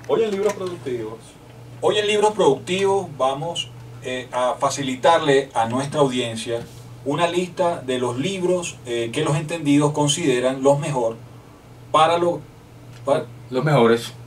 Hoy en Libros Productivos. Hoy en Libros Productivos vamos a facilitarle a nuestra audiencia una lista de los libros que los entendidos consideran los mejor para, lo, para, Los mejores.